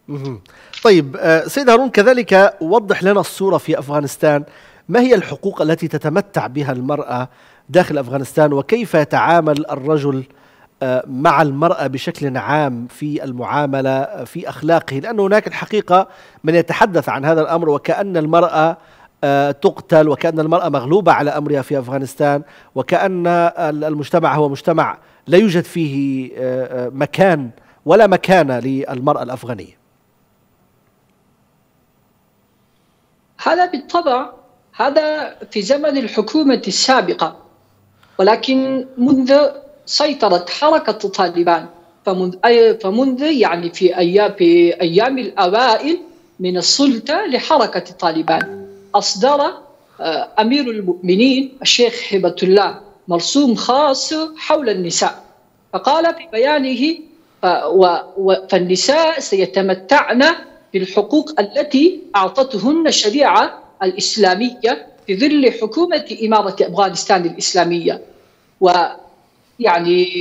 مهم. طيب سيد هارون، كذلك وضح لنا الصورة في أفغانستان. ما هي الحقوق التي تتمتع بها المرأة داخل أفغانستان، وكيف يتعامل الرجل مع المرأة بشكل عام في المعاملة في أخلاقه؟ لأن هناك الحقيقة من يتحدث عن هذا الأمر وكأن المرأة تقتل، وكأن المرأة مغلوبة على أمرها في أفغانستان، وكأن المجتمع هو مجتمع لا يوجد فيه مكان ولا مكانة للمرأة الأفغانية. هذا بالطبع هذا في زمن الحكومة السابقة، ولكن منذ سيطرة حركة طالبان، فمنذ يعني في أيام الأوائل من السلطة لحركة طالبان، أصدر أمير المؤمنين الشيخ هبة الله مرسوم خاص حول النساء، فقال في بيانه: فالنساء سيتمتعن بالحقوق التي أعطتهن الشريعة الإسلامية في ظل حكومة إمارة أفغانستان الإسلامية. ويعني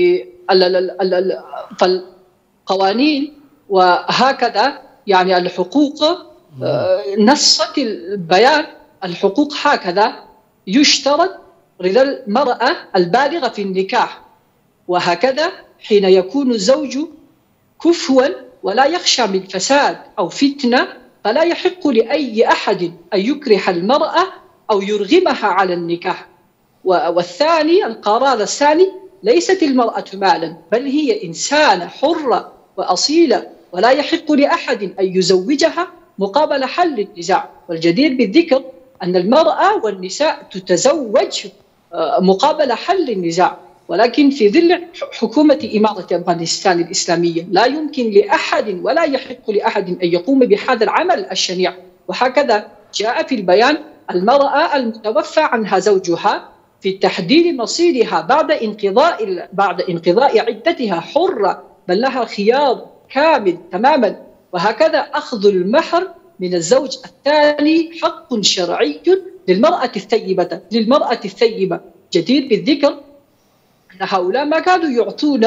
فالقوانين وهكذا يعني الحقوق نصت البيان الحقوق هكذا: يشترط رضا المرأة البالغة في النكاح، وهكذا حين يكون الزوج كفوا ولا يخشى من فساد أو فتنة، فلا يحق لأي أحد أن يكره المرأة أو يرغمها على النكاح. والثاني، القرار الثاني: ليست المرأة مالا، بل هي إنسانة حرة وأصيلة، ولا يحق لأحد أن يزوجها مقابل حل النزاع. والجدير بالذكر أن المرأة والنساء تتزوج مقابل حل النزاع، ولكن في ظل حكومة إمارة أفغانستان الإسلامية لا يمكن لأحد ولا يحق لأحد أن يقوم بهذا العمل الشنيع. وهكذا جاء في البيان: المرأة المتوفى عنها زوجها في تحديد مصيرها بعد انقضاء عدتها حرة، بل لها خيار كامل تماما. وهكذا أخذ المهر من الزوج الثاني حق شرعي للمرأة الثيبة. جدير بالذكر أن هؤلاء ما كانوا يعطون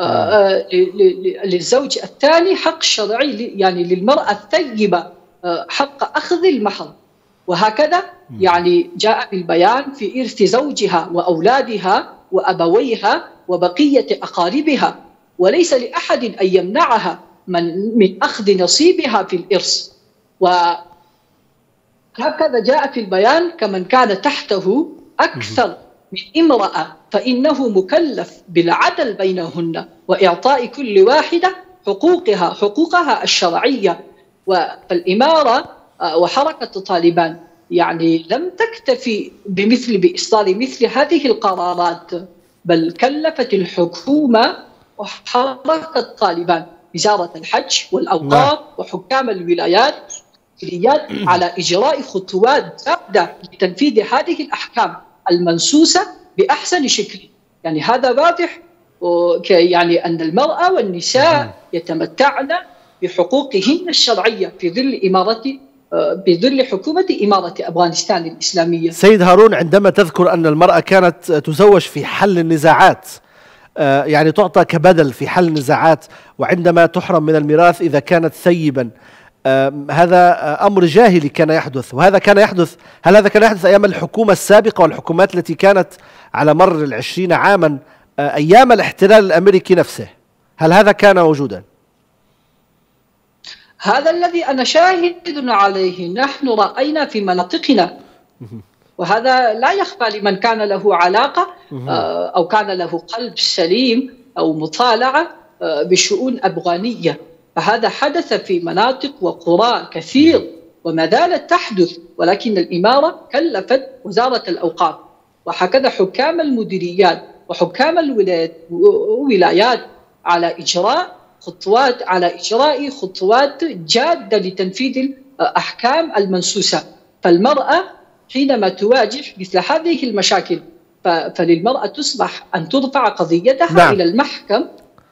للزوج الثاني حق شرعي، يعني للمرأة الثيبة حق أخذ المهر. وهكذا يعني جاء بالبيان في إرث زوجها وأولادها وأبويها وبقية أقاربها، وليس لأحد أن يمنعها من أخذ نصيبها في الإرث. وهكذا جاء في البيان: كمن كان تحته أكثر من امرأة فإنه مكلف بالعدل بينهن وإعطاء كل واحدة حقوقها الشرعية. فالإمارة وحركة طالبان يعني لم تكتفي بإصدار مثل هذه القرارات، بل كلفت الحكومة وحركة طالبان وزارة الحج والأوقاف وحكام الولايات على إجراء خطوات جادة لتنفيذ هذه الأحكام المنصوصة بأحسن شكل. يعني هذا واضح، يعني أن المرأة والنساء يتمتعن بحقوقهن الشرعية بظل حكومة إمارة أفغانستان الإسلامية. سيد هارون، عندما تذكر أن المرأة كانت تزوج في حل النزاعات، يعني تعطى كبدل في حل النزاعات، وعندما تحرم من الميراث إذا كانت ثيبا، هذا أمر جاهلي كان يحدث. وهذا كان يحدث، هل هذا كان يحدث أيام الحكومة السابقة والحكومات التي كانت على مر 20 عاما أيام الاحتلال الأمريكي نفسه؟ هل هذا كان موجودا؟ هذا الذي أنا شاهد عليه، نحن رأينا في مناطقنا، وهذا لا يخفى لمن كان له علاقة أو كان له قلب سليم أو مطالعة بشؤون أفغانية. فهذا حدث في مناطق وقرى كثير وما زالت تحدث، ولكن الإمارة كلفت وزارة الأوقاف وهكذا حكام المديريات وحكام الولايات على إجراء خطوات جادة لتنفيذ الأحكام المنصوصة. فالمرأة حينما تواجه مثل هذه المشاكل فللمرأة تصبح أن ترفع قضيتها إلى المحكم.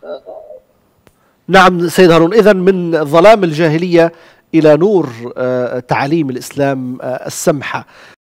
نعم سيد هارون، إذن من ظلام الجاهلية إلى نور تعاليم الإسلام السمحة.